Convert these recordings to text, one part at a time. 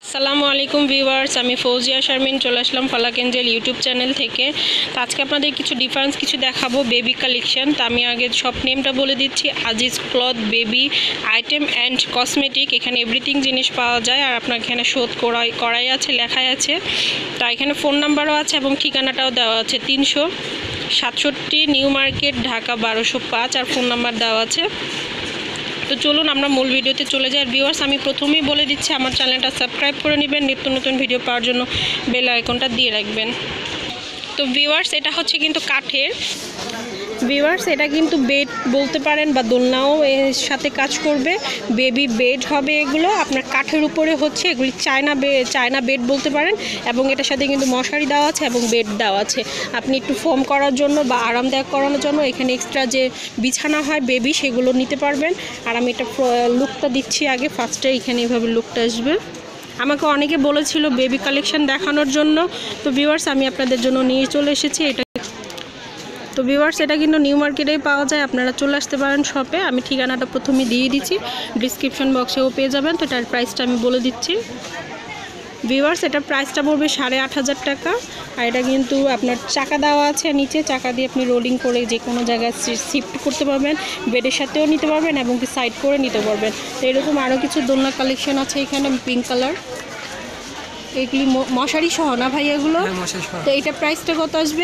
আসসালামু আলাইকুম ভিউয়ার্স, আমি ফৌজিয়া শারমিন চলে আসলাম ফালাক এঞ্জেল ইউটিউব চ্যানেল থেকে। তো আজকে আপনাদের কিছু দেখাবো বেবি কালেকশন। তো আমি আগে শপ নেমটা বলে দিচ্ছি, Aziz cloth baby item and cosmetic. এখানে এভরিথিং জিনিস পাওয়া যায়, আর আপনার এখানে শোধ করাই আছে, লেখাই আছে। তো এখানে ফোন নাম্বারও আছে এবং ঠিকানাটাও দেওয়া আছে, 367 নিউ মার্কেট, ঢাকা 1205, আর ফোন নাম্বার দেওয়া আছে। তো চলুন আমরা মূল ভিডিওতে চলে যাই। ভিউয়ার্স, আমি প্রথমেই বলে দিচ্ছি আমার চ্যানেলটা সাবস্ক্রাইব করে নেবেন, নিত্য নতুন ভিডিও পাওয়ার জন্য বেল আইকনটা দিয়ে রাখবেন। তো ভিউয়ার্স, এটা হচ্ছে কিন্তু কাঠের। ভিউয়ার্স, এটা কিন্তু বেড বলতে পারেন বা দোলনাও এর সাথে কাজ করবে। বেবি বেড হবে এগুলো, আপনার কাঠের উপরে হচ্ছে এগুলি চায়না বেড বলতে পারেন। এবং এটার সাথে কিন্তু মশারি দেওয়া আছে এবং বেড দেওয়া আছে। আপনি একটু ফোম করার জন্য বা আরামদায়ক করানোর জন্য এখানে এক্সট্রা যে বিছানা হয় বেবি, সেগুলো নিতে পারবেন। আর আমি এটা লুকটা দিচ্ছি আগে। ফার্স্টে এখানে এইভাবে লুকটা আসবে। আমাকে অনেকে বলেছিল বেবি কালেকশন দেখানোর জন্য, তো ভিউয়ার্স আমি আপনাদের জন্য নিয়ে চলে এসেছি এটা। তো ভিউয়ার্স, এটা কিন্তু নিউ মার্কেটেই পাওয়া যায়, আপনারা চলে আসতে পারেন শপে। আমি ঠিকানাটা প্রথমে দিয়ে দিচ্ছি, ডিসক্রিপশন বক্সেও পেয়ে যাবেন। তো এটার প্রাইসটা আমি বলে দিচ্ছি। ভিউয়ার্স, এটার প্রাইসটা পড়বে 8,500 টাকা। আর এটা কিন্তু আপনার চাকা দেওয়া আছে নিচে, চাকা দিয়ে আপনি রোলিং করে যে কোনো জায়গায় শিফট করতে পারবেন, বেডের সাথেও নিতে পারবেন এবং কি সাইড করে নিতে পারবেন। তো এরকম আরও কিছু দোলনা কালেকশন আছে এখানে, পিঙ্ক কালার। এগুলি মশারি সহ না ভাই এগুলো? তো এটার প্রাইসটা কত আসবে?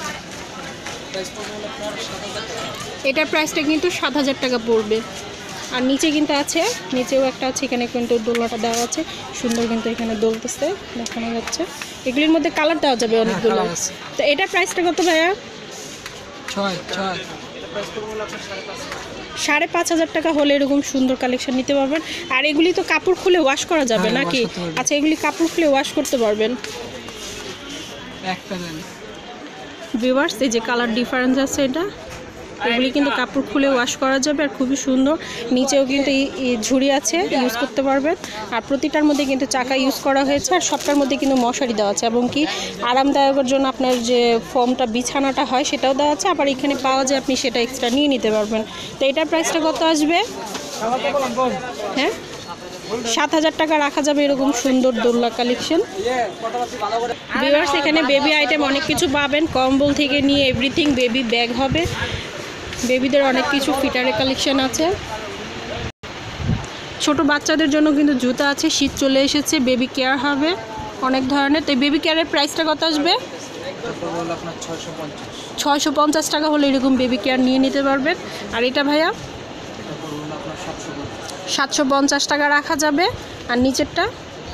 এটার প্রাইসটা কিন্তু 7,000 টাকা পড়বে। আর নিচে কিন্তু আছে, নিচেও একটা আছে, এখানে কিন্তু দোলনাটা দেওয়া আছে সুন্দর, কিন্তু এখানে দোলতেছে দেখানো যাচ্ছে। এগুলির মধ্যে কালার দেওয়া যাবে অনেকগুলো। তো এটার প্রাইসটা কত ভাইয়া? 5,500 টাকা হলে এরকম সুন্দর কালেকশন নিতে পারবেন। আর এগুলি তো কাপড় খুলে ওয়াশ করা যাবে নাকি? আচ্ছা, এগুলি কাপড় খুলে ওয়াশ করতে পারবেন। ভিউয়ার্স, এই যে কালার ডিফারেন্স আছে, এটা এগুলি কিন্তু কাপড় খুলে ওয়াশ করা যাবে আর খুবই সুন্দর। নিচেও কিন্তু এই ঝুড়ি আছে, ইউজ করতে পারবেন। আর প্রতিটার মধ্যে কিন্তু চাকা ইউজ করা হয়েছে, আর সবটার মধ্যে কিন্তু মশারি দেওয়া আছে এবং কি আরামদায়কের জন্য আপনার যে ফোমটা বিছানাটা হয় সেটাও দেওয়া আছে। আবার এখানে পাওয়া যায়, আপনি সেটা এক্সট্রা নিয়ে নিতে পারবেন। তো এটার প্রাইসটা কত আসবে? হ্যাঁ, 7,000 টাকা রাখা যাবে এরকম সুন্দর দোলনা কালেকশন। ভিউয়ার্স, এখানে বেবি আইটেম অনেক কিছু পাবেন, কম্বল থেকে নিয়ে এভরিথিং। বেবি ব্যাগ হবে, বেবিদের অনেক কিছু ফিটারের কালেকশন আছে। ছোট বাচ্চাদের জন্য কিন্তু জুতা আছে, শীত চলে এসেছে, বেবি কেয়ার হবে অনেক ধরনের। তো বেবি কেয়ারের প্রাইসটা কত আসবে? 650 টাকা হলে এরকম বেবি কেয়ার নিয়ে নিতে পারবেন। আর এটা ভাইয়া 750 টাকা রাখা যাবে। আর নিচেরটা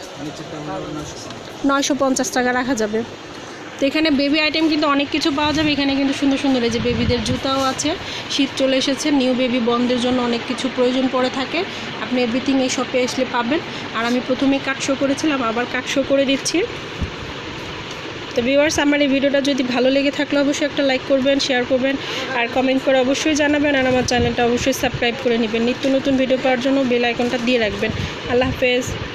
950 টাকা রাখা যাবে। তো এখানে বেবি আইটেম কিন্তু অনেক কিছু পাওয়া যাবে। এখানে কিন্তু সুন্দর সুন্দর এই যে বেবিদের জুতাও আছে, শীত চলে এসেছে, নিউ বেবি বন্ধের জন্য অনেক কিছু প্রয়োজন পড়ে থাকে, আপনি এভরিথিং এই শপে আসলে পাবেন। আর আমি প্রথমেই কাট শো করেছিলাম, আবার কাট শো করে দিচ্ছি। তো ভিউয়ার্স, আমার এই ভিডিওটা যদি ভালো লেগে থাকলে অবশ্যই একটা লাইক করবেন, শেয়ার করবেন, আর কমেন্ট করে অবশ্যই জানাবেন। আর আমার চ্যানেলটা অবশ্যই সাবস্ক্রাইব করে নেবেন, নিত্য নতুন ভিডিও পাওয়ার জন্য বেল আইকনটা দিয়ে রাখবেন। আল্লাহ হাফেজ।